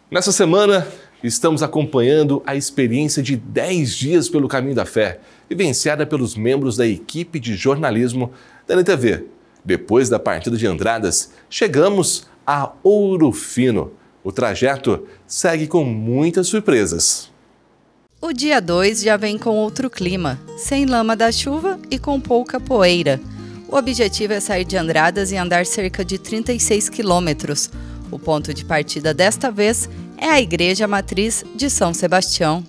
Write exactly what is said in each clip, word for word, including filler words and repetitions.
Nessa semana, estamos acompanhando a experiência de dez dias pelo Caminho da Fé, vivenciada pelos membros da equipe de jornalismo da N T V. Depois da partida de Andradas, chegamos a Ouro Fino. O trajeto segue com muitas surpresas. O dia dois já vem com outro clima, sem lama da chuva e com pouca poeira. O objetivo é sair de Andradas e andar cerca de trinta e seis quilômetros. O ponto de partida desta vez é a Igreja Matriz de São Sebastião.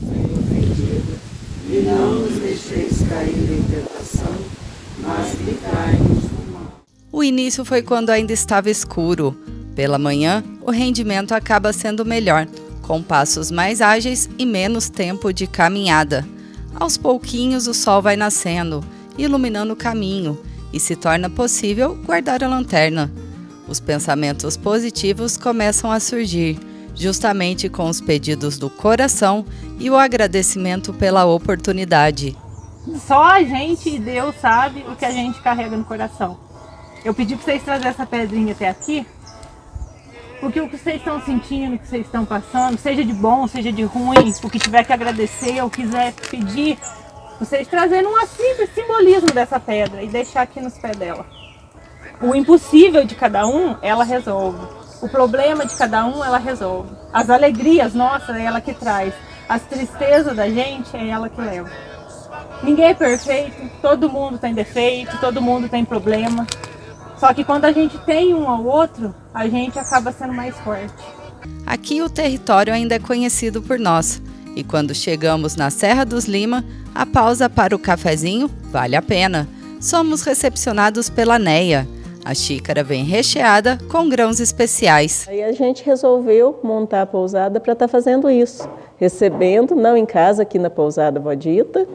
E não nos deixeis cair em tentação, mas livrai-nos do mal. O início foi quando ainda estava escuro. Pela manhã, o rendimento acaba sendo melhor, com passos mais ágeis e menos tempo de caminhada. Aos pouquinhos o sol vai nascendo, iluminando o caminho, e se torna possível guardar a lanterna. Os pensamentos positivos começam a surgir, justamente com os pedidos do coração e o agradecimento pela oportunidade. Só a gente e Deus sabe o que a gente carrega no coração. Eu pedi para vocês trazerem essa pedrinha até aqui, porque o que vocês estão sentindo, o que vocês estão passando, seja de bom, seja de ruim, o que tiver que agradecer ou quiser pedir, vocês trazerem um simples simbolismo dessa pedra e deixar aqui nos pés dela. O impossível de cada um, ela resolve. O problema de cada um, ela resolve. As alegrias nossas, é ela que traz. As tristezas da gente, é ela que leva. Ninguém é perfeito, todo mundo tem defeito, todo mundo tem problema. Só que quando a gente tem um ao outro, a gente acaba sendo mais forte. Aqui o território ainda é conhecido por nós. E quando chegamos na Serra dos Lima, a pausa para o cafezinho vale a pena. Somos recepcionados pela Neia. A xícara vem recheada com grãos especiais. Aí a gente resolveu montar a pousada para estar fazendo isso. Recebendo, não em casa, aqui na Pousada Vodita.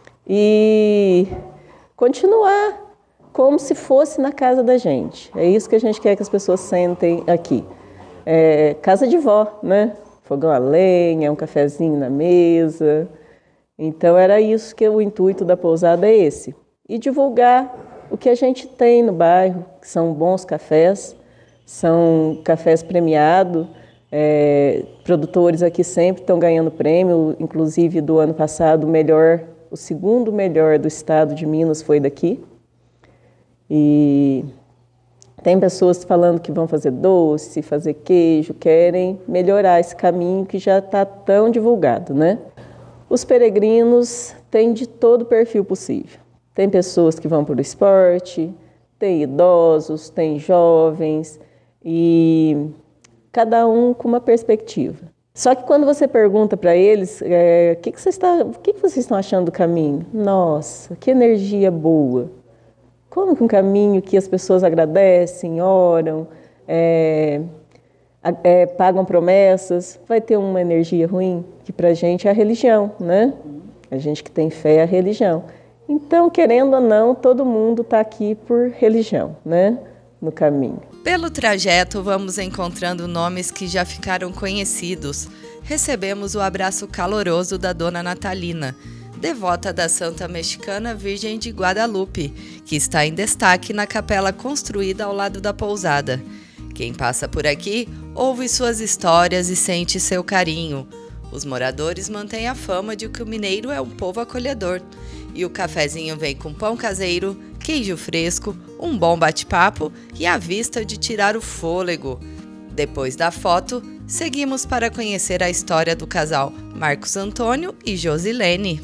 E continuar como se fosse na casa da gente. É isso que a gente quer que as pessoas sentem aqui. É, casa de vó, né? Fogão a lenha, um cafezinho na mesa. Então era isso que o intuito da pousada é esse. E divulgar o que a gente tem no bairro, que são bons cafés, são cafés premiados, é, produtores aqui sempre estão ganhando prêmio, inclusive do ano passado, o melhor, o segundo melhor do estado de Minas foi daqui. E tem pessoas falando que vão fazer doce, fazer queijo, querem melhorar esse caminho que já está tão divulgado, né? Os peregrinos têm de todo o perfil possível. Tem pessoas que vão para o esporte, tem idosos, tem jovens, e cada um com uma perspectiva. Só que quando você pergunta para eles, é, o que, que, você está, o que, que vocês estão achando do caminho? Nossa, que energia boa! Como que um caminho que as pessoas agradecem, oram, é, é, pagam promessas, vai ter uma energia ruim? Que para a gente é a religião, né? A gente que tem fé é a religião. Então, querendo ou não, todo mundo está aqui por religião, né? No caminho. Pelo trajeto, vamos encontrando nomes que já ficaram conhecidos. Recebemos o abraço caloroso da Dona Natalina, devota da Santa Mexicana Virgem de Guadalupe, que está em destaque na capela construída ao lado da pousada. Quem passa por aqui ouve suas histórias e sente seu carinho. Os moradores mantêm a fama de que o mineiro é um povo acolhedor. E o cafezinho vem com pão caseiro, queijo fresco, um bom bate-papo e a vista de tirar o fôlego. Depois da foto, seguimos para conhecer a história do casal Marcos Antônio e Josilene.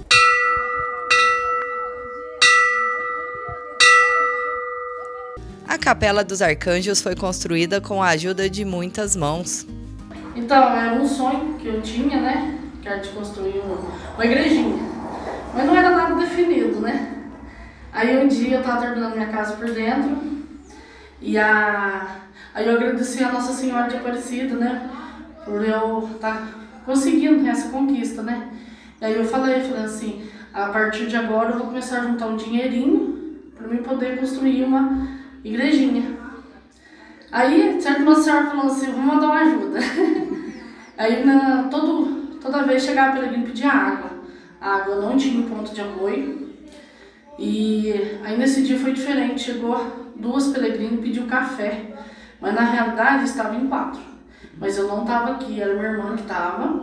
A Capela dos Arcanjos foi construída com a ajuda de muitas mãos. Então, era um sonho que eu tinha, né? Que era de construir uma igrejinha. Mas não era nada definido, né? Aí um dia eu tava terminando minha casa por dentro e a... aí eu agradeci a Nossa Senhora de Aparecida, né? Por eu estar tá conseguindo essa conquista, né? E aí eu falei, falei assim, a partir de agora eu vou começar a juntar um dinheirinho para mim poder construir uma igrejinha. Aí, certo, Nossa Senhora falou assim, vou mandar uma ajuda. Aí na, todo, toda vez chegava peregrino pedir água. A água não tinha ponto de apoio. E aí nesse dia foi diferente, chegou duas peregrinas e pediu café, mas na realidade estava em quatro. mas eu não estava aqui, era minha irmã que estava.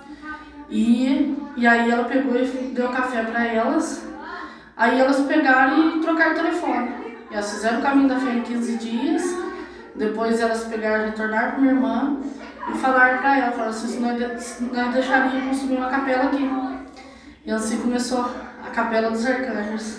E, e aí ela pegou e deu café para elas. Aí elas pegaram e trocaram o telefone. E elas fizeram o caminho da fé em quinze dias. Depois elas pegaram e retornaram para minha irmã e falaram para ela, falaram assim, nós, nós deixaríamos construir uma capela aqui. E assim começou a Capela dos Arcanjos.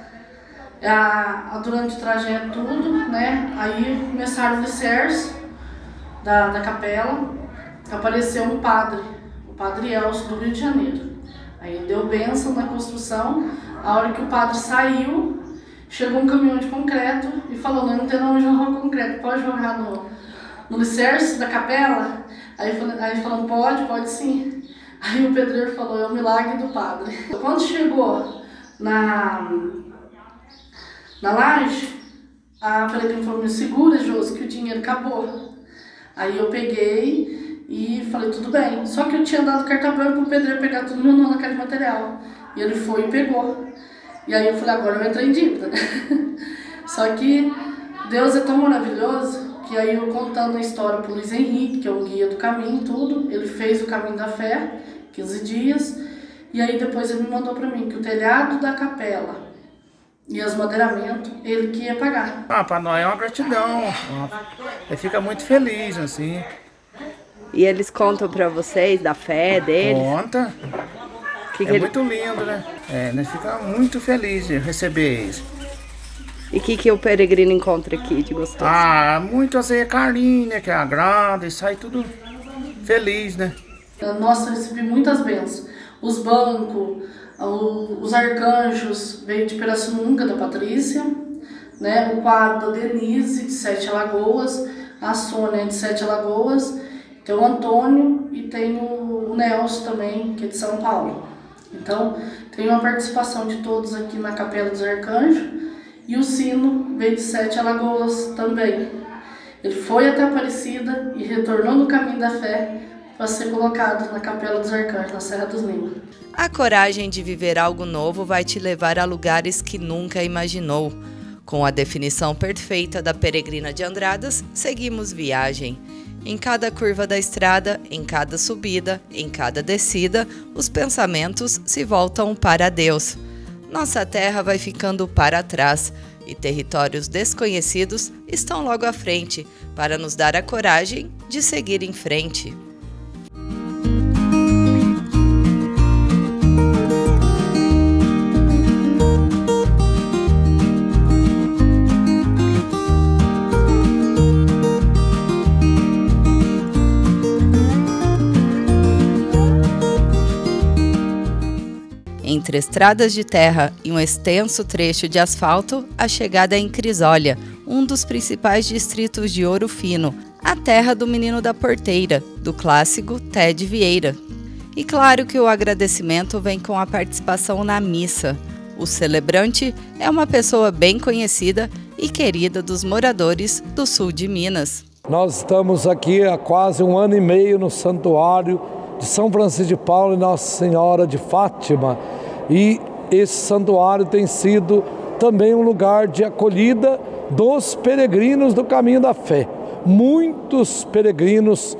A, a, durante o trajeto tudo, né? Aí começaram os alicerces da, da capela. Apareceu um padre, o Padre Elcio do Rio de Janeiro. Aí ele deu bênção na construção. A hora que o padre saiu, chegou um caminhão de concreto e falou, não, não tem onde jogar concreto, pode jogar no, no alicerce da capela? Aí, aí falou, pode, pode sim. Aí o pedreiro falou, é o milagre do padre. Quando chegou na, na laje, a peregrina falou, me segura, Josi, que o dinheiro acabou. Aí eu peguei e falei, tudo bem. Só que eu tinha dado carta branca pro pedreiro pegar tudo meu nome na caixa de material. E ele foi e pegou. E aí eu falei, agora eu entrei em dívida, né? Só que Deus é tão maravilhoso que aí eu contando a história pro Luiz Henrique, que é o guia do caminho, tudo, ele fez o caminho da fé, quinze dias, e aí depois ele me mandou para mim que o telhado da capela e os madeiramentos, ele que ia pagar. Ah, para nós é uma gratidão, ele fica muito feliz, assim. E eles contam para vocês da fé deles? Conta. Que que é ele... muito lindo, né? É, nós ficamos muito felizes de receber isso. E o que, que o peregrino encontra aqui de gostoso? Ah, muito assim, carinho, né? Que agrada e sai tudo feliz, né? Nossa, eu recebi muitas bênçãos. Os bancos, os arcanjos veio de Pirassununga, da Patrícia, né? O quadro da Denise, de Sete Alagoas, a Sônia, de Sete Alagoas, tem o Antônio e tem o Nelson também, que é de São Paulo. Então, tem uma participação de todos aqui na Capela dos Arcanjos. E o sino veio de Sete Alagoas também. Ele foi até Aparecida e retornou no caminho da fé para ser colocado na Capela dos Arcanjos, na Serra dos Lima. A coragem de viver algo novo vai te levar a lugares que nunca imaginou. Com a definição perfeita da peregrina de Andradas, seguimos viagem. Em cada curva da estrada, em cada subida, em cada descida, os pensamentos se voltam para Deus. Nossa terra vai ficando para trás e territórios desconhecidos estão logo à frente para nos dar a coragem de seguir em frente. Entre estradas de terra e um extenso trecho de asfalto, a chegada é em Crisólia, um dos principais distritos de Ouro Fino, a terra do Menino da Porteira, do clássico Ted Vieira. E claro que o agradecimento vem com a participação na missa. O celebrante é uma pessoa bem conhecida e querida dos moradores do sul de Minas. Nós estamos aqui há quase um ano e meio no santuário de São Francisco de Paula e Nossa Senhora de Fátima. E esse santuário tem sido também um lugar de acolhida dos peregrinos do caminho da fé. Muitos peregrinos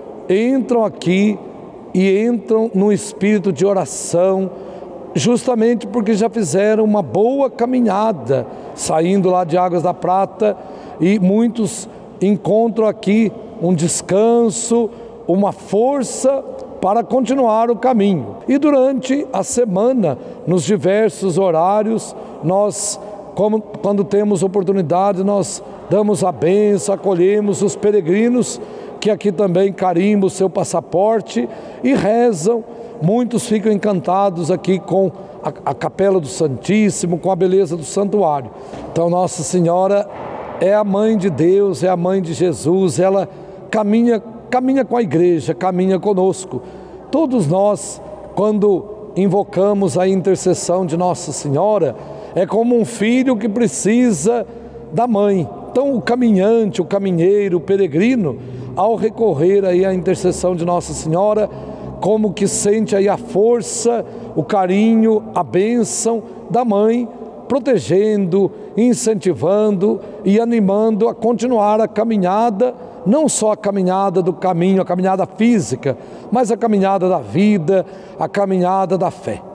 entram aqui e entram no espírito de oração, justamente porque já fizeram uma boa caminhada, saindo lá de Águas da Prata, e muitos encontram aqui um descanso, uma força para continuar o caminho. E durante a semana, nos diversos horários, nós, como, quando temos oportunidade, nós damos a bênção, acolhemos os peregrinos que aqui também carimbam o seu passaporte e rezam. Muitos ficam encantados aqui com a, a Capela do Santíssimo, com a beleza do santuário. Então Nossa Senhora é a Mãe de Deus, é a Mãe de Jesus, ela caminha Caminha com a igreja, caminha conosco. Todos nós, quando invocamos a intercessão de Nossa Senhora, é como um filho que precisa da mãe. Então o caminhante, o caminheiro, o peregrino, ao recorrer aí à intercessão de Nossa Senhora, como que sente aí a força, o carinho, a bênção da mãe, protegendo, incentivando e animando a continuar a caminhada não só a caminhada do caminho, a caminhada física, mas a caminhada da vida, a caminhada da fé.